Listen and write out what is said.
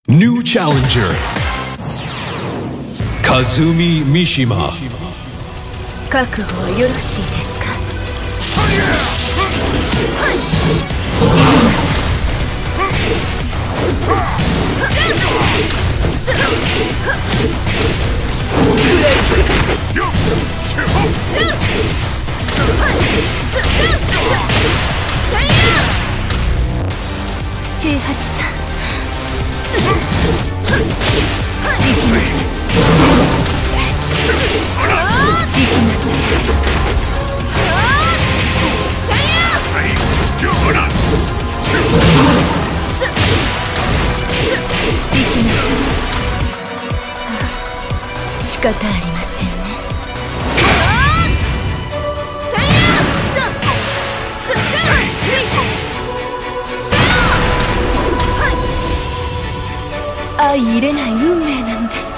New challenger, Kazumi Mishima. 覚悟はよろしいですか。平八さん、行きなさい。行きなさい。行きなさい。仕方ありませんね。相入れない運命なのです。